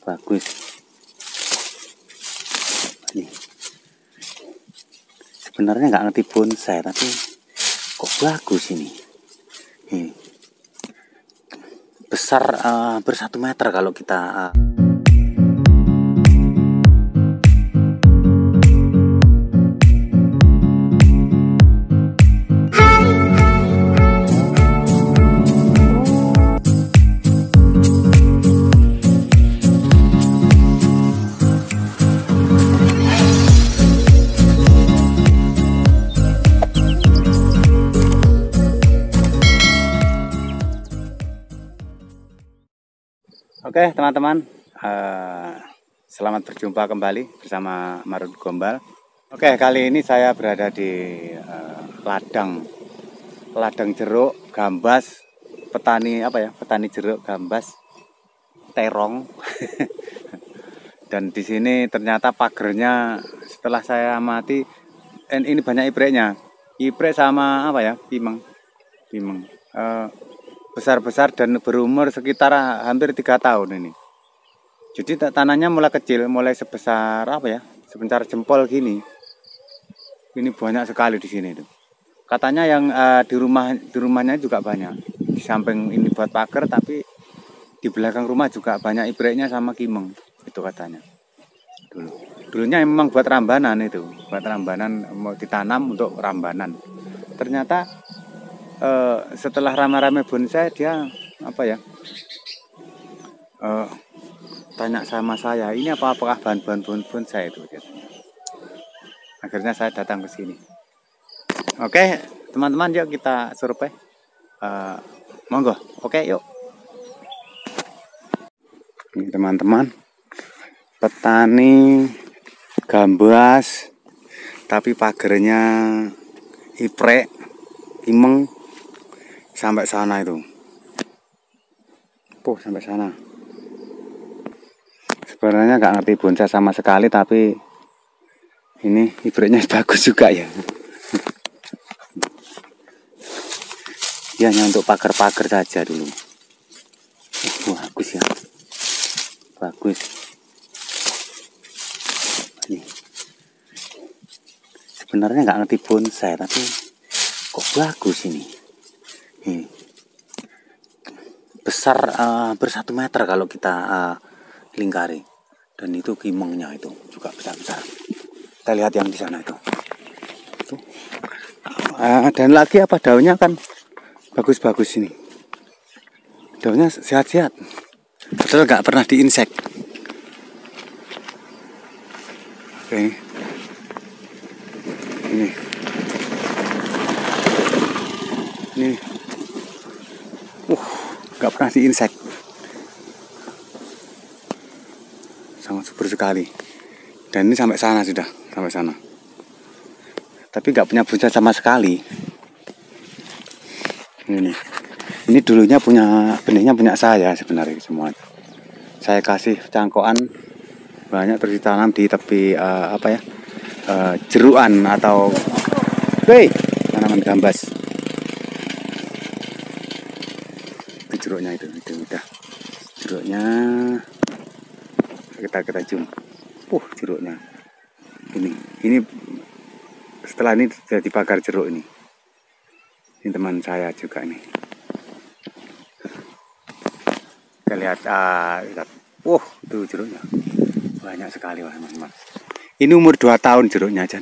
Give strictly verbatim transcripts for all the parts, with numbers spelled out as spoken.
bagus. Ini sebenarnya nggak ngerti bonsai, tapi kok bagus ini. Ini besar, uh, bersatu meter kalau kita uh, Oke teman-teman, uh, selamat berjumpa kembali bersama Marut Gombal. Oke, kali ini saya berada di uh, ladang ladang jeruk gambas, petani apa ya, petani jeruk gambas terong. Dan di sini ternyata pagernya setelah saya amati, ini banyak ipreknya, iprek sama apa ya, pimeng, pimeng. Uh, besar-besar dan berumur sekitar hampir tiga tahun ini. Jadi tanahnya mulai kecil, mulai sebesar apa ya, sebesar jempol gini. Ini banyak sekali di sini itu. Katanya yang uh, di rumah di rumahnya juga banyak. Di samping ini buat pagar, tapi di belakang rumah juga banyak ibreknya sama kimeng. Itu katanya. Dulu. Dulunya memang buat rambanan itu, buat rambanan, mau ditanam untuk rambanan. Ternyata Uh, setelah rame-rame bonsai dia apa ya, uh, tanya sama saya, ini apa apakah bahan-bahan bonsai itu. Akhirnya saya datang ke sini. Oke teman-teman, yuk kita survei. Uh, monggo, oke yuk. Ini teman-teman, petani gambas tapi pagernya iprek, imeng. Sampai sana itu, puh sampai sana. Sebenarnya nggak ngerti bonsai sama sekali, tapi ini ibreknya bagus juga ya. Dia hanya untuk pagar-pagar saja dulu. Oh, bagus ya, bagus. Ini sebenarnya nggak ngerti bonsai, tapi kok bagus ini. Ini besar, uh, bersatu meter kalau kita uh, lingkari, dan itu kimengnya itu juga besar-besar. Kita lihat yang di sana itu, itu. Uh, dan lagi apa, daunnya kan bagus-bagus ini, daunnya sehat-sehat, padahal nggak pernah diinsek. Oke, ini ini Uh, nggak pernah diinsek, sangat subur sekali. Dan ini sampai sana sudah, sampai sana. Tapi nggak punya bonsai sama sekali. Ini, ini dulunya punya benihnya punya saya sebenarnya semua. Saya kasih cangkokan banyak terus ditanam di tepi uh, apa ya, uh, jeruan atau, hei, tanaman gambas. Jeruknya itu, itu udah jeruknya, kita kita zoom, uh jeruknya ini ini setelah ini jadi pagar jeruk ini. Ini teman saya juga nih, kita lihat, uh, lihat. Uh itu jeruknya banyak sekali teman-teman. Ini umur dua tahun jeruknya Jan.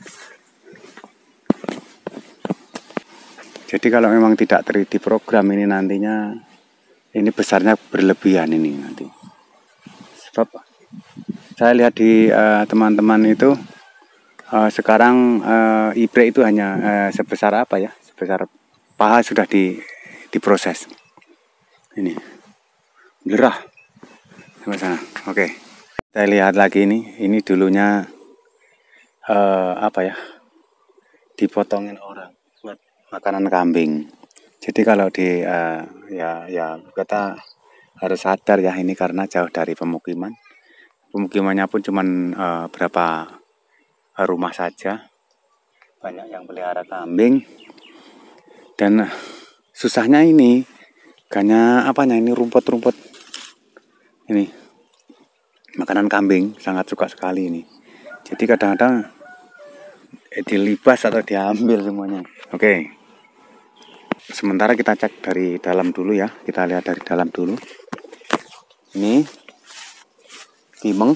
Jadi kalau memang tidak tiga D program ini nantinya, ini besarnya berlebihan ini nanti. Sebab saya lihat di teman-teman uh, itu uh, sekarang uh, iprek itu hanya uh, sebesar apa ya, sebesar paha sudah di diproses. Ini belerah sampai sana. Oke, saya lihat lagi ini, ini dulunya uh, apa ya, dipotongin orang buat makanan kambing. Jadi kalau di uh, ya ya kita harus sadar ya, ini karena jauh dari pemukiman. Pemukimannya pun cuman uh, berapa rumah saja. Banyak yang pelihara kambing. Dan uh, susahnya ini, karena apanya ini rumput-rumput. Ini makanan kambing, sangat suka sekali ini. Jadi kadang-kadang eh, dilibas atau diambil semuanya. Oke. Sementara kita cek dari dalam dulu ya. Kita lihat dari dalam dulu. Ini timeng,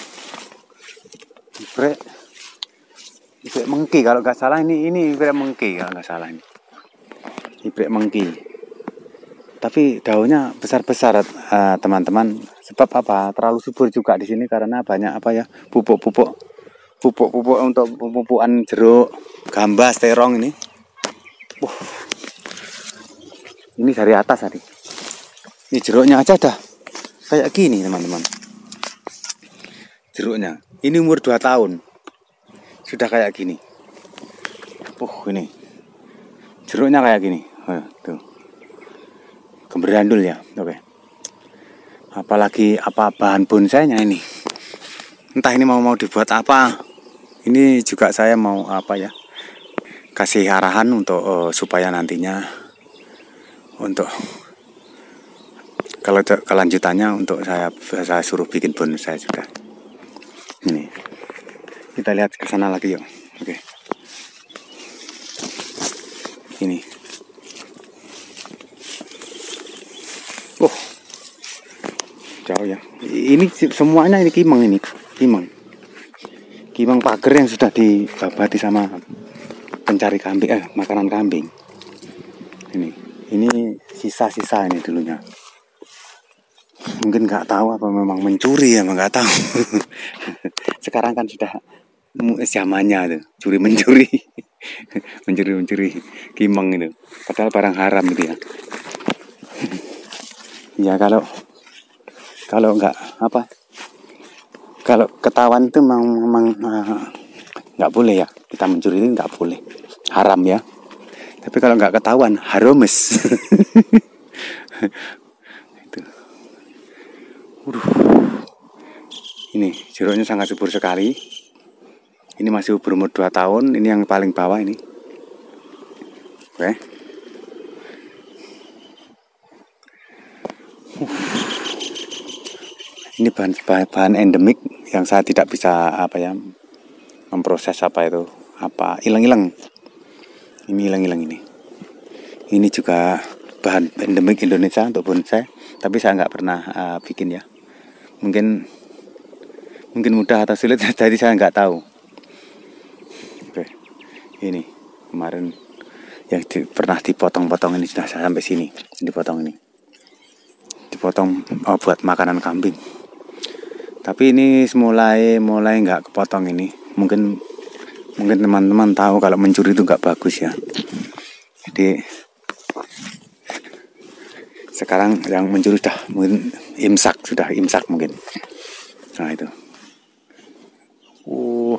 ibrek, ibrek mengki kalau nggak salah ini ini ibrek mengki kalau nggak salah ini. Ibrek mengki. Tapi daunnya besar-besar teman-teman. Uh, Sebab apa? Terlalu subur juga di sini karena banyak apa ya? Pupuk-pupuk. Pupuk-pupuk untuk pupukan jeruk, gambas, terong ini. Uh. Ini dari atas tadi. Ini jeruknya aja dah kayak gini, teman-teman. Jeruknya. Ini umur dua tahun. Sudah kayak gini. Uh, ini. Jeruknya kayak gini. Oh, tuh. Gemberandul ya. Oke. Apalagi apa bahan bonsainya ini. Entah ini mau mau dibuat apa. Ini juga saya mau apa ya? Kasih arahan untuk uh, supaya nantinya untuk kalau kelanjutannya untuk saya saya suruh bikin bonsai juga. Ini. Kita lihat ke sana lagi yuk. Oke. Ini. Oh. Jauh ya. Ini semuanya ini kimeng ini. Kimeng. Kimeng pagar yang sudah dibabati sama pencari kambing, eh makanan kambing. Ini. Ini sisa-sisa ini dulunya. Mungkin nggak tahu apa memang mencuri ya, nggak tahu. Sekarang kan sudah zamannya tuh, curi mencuri, mencuri mencuri kimeng itu. Padahal barang haram itu ya. Ya kalau kalau nggak apa, kalau ketahuan itu memang memang nggak boleh ya. Kita mencuri itu nggak boleh, haram ya. Tapi kalau nggak ketahuan, haromes. Itu. Udah. Ini jeruknya sangat subur sekali. Ini masih berumur dua tahun. Ini yang paling bawah ini. Oke. Uh. Ini bahan bahan endemik yang saya tidak bisa apa ya memproses apa itu apa hilang-hilang. Ini hilang-hilang ini. Ini juga bahan endemik Indonesia untuk bonsai, tapi saya nggak pernah uh, bikin ya. Mungkin mungkin mudah atau sulit, jadi saya nggak tahu. Oke, ini kemarin yang di, pernah dipotong-potong ini sudah sampai sini, dipotong ini, dipotong oh, buat makanan kambing. Tapi ini mulai mulai nggak kepotong ini, mungkin mungkin teman-teman tahu kalau mencuri itu nggak bagus ya. Jadi sekarang yang mencuri sudah mungkin imsak, sudah imsak mungkin. Nah itu. Uh.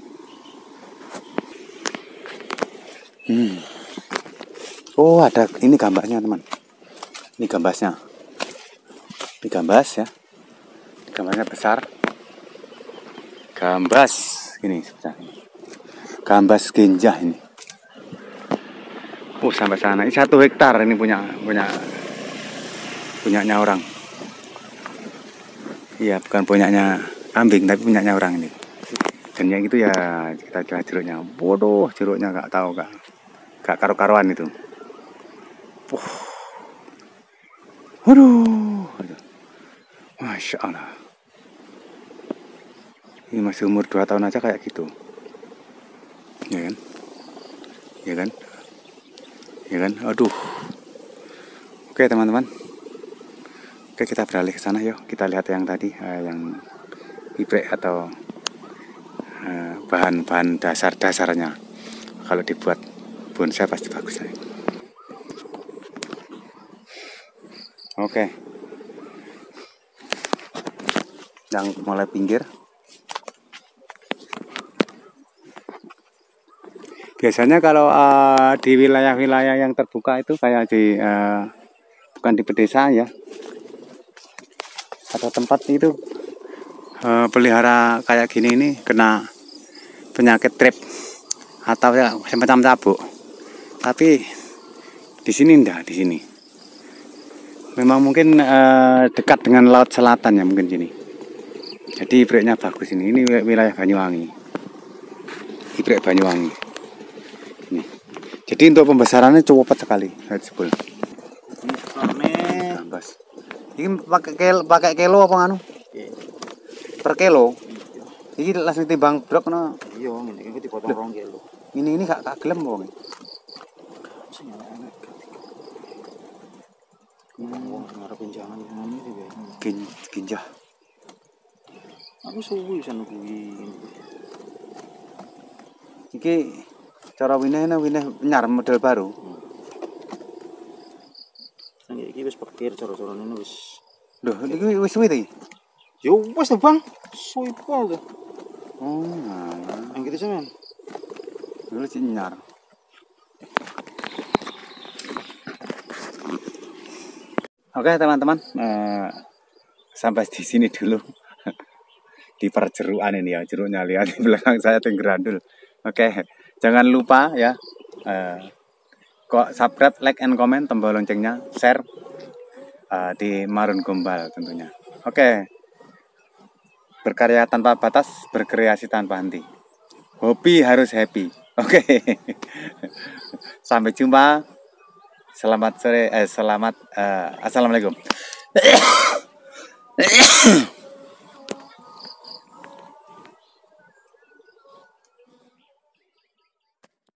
Hmm. Oh ada ini gambasnya teman. Ini gambasnya. Ini gambas ya. Gambasnya besar. Gambas ini sebesar ini. Gambas genjah ini. Oh sampai sana. Ini satu hektar ini punya punya punyanya orang. Iya bukan punyanya kambing tapi punyanya orang ini. Dan yang itu ya kita jual jeruknya. Bodoh jeruknya nggak tahu nggak nggak karu-karuan itu. Uh. Waduh. Masya Allah. Ini masih umur dua tahun aja kayak gitu. Ya kan? Ya kan? Ya kan? Aduh. Oke teman-teman. Oke kita beralih ke sana yuk. Kita lihat yang tadi eh, yang ibrek atau eh, bahan-bahan dasar-dasarnya. Kalau dibuat bonsai pasti bagus. Ya. Oke. Yang mulai pinggir. Biasanya kalau uh, di wilayah-wilayah yang terbuka itu kayak di uh, bukan di pedesaan ya, atau tempat itu uh, pelihara kayak gini ini kena penyakit trip atau ya semacam cabuk. Tapi di sini enggak, di sini. Memang mungkin uh, dekat dengan laut selatan ya mungkin sini. Jadi ibreknya bagus ini. Ini wilayah Banyuwangi. Ibrek Banyuwangi. Ini. Jadi untuk pembesarannya cukup cepat sekali. Jebul. Ini Bas. Ini pakai kilo, pakai kilo apa nganu? Per kilo. Ini langsung timbang blok no. iya ngene iki dipotong rong kilo. Ini ini gak gak gelem wong. Sing enak. Wong ngarepin jangan ngono iki wae. Gin ginjah. Aku suwi bisa nungguin. Iki cara winehna wineh nyar model baru. Nang iki wis pikir cara-carane wis. Loh, iki wis suwi ta iki? Yo wis to, Bang. Suwi pol to. Oh, ngalah. Yang gitu sampean. Dulu sih nyar. Oke teman-teman, eh, sampai di sini dulu di perjeruan ini ya, jeruknya lihat di belakang saya tinggerandul. Oke, jangan lupa ya, eh, kok subscribe, like, and comment, tombol loncengnya, share eh, di Marun Gombal tentunya. Oke, berkarya tanpa batas, berkreasi tanpa henti. Hobi harus happy. Oke, sampai jumpa. Selamat sore, eh, selamat, eh, assalamualaikum.